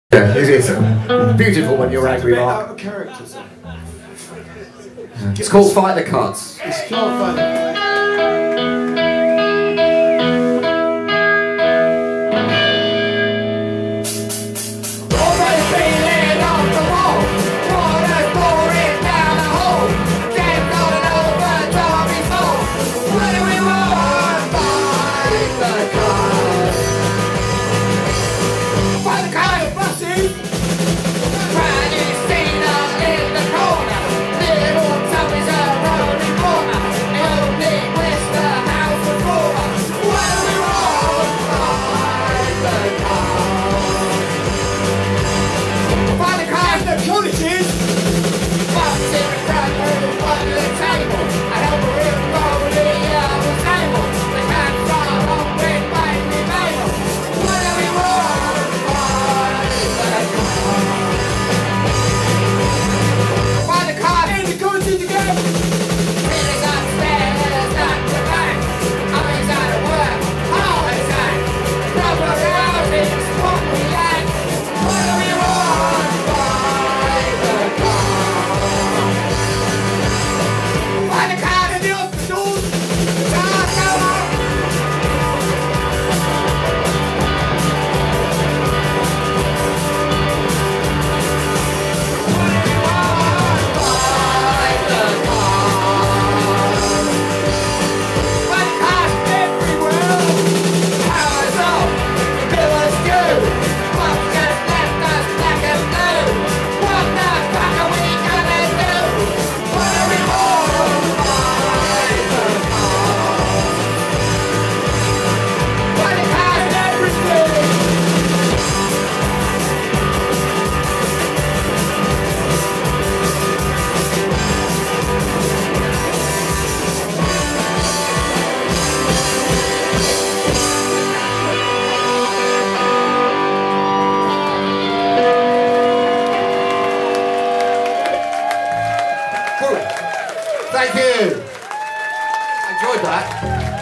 Yeah, it is beautiful when you're angry, Mark. Out of character, sir. It's called Fight the Cards. It's called Fight the Cards. Thank you. I enjoyed that.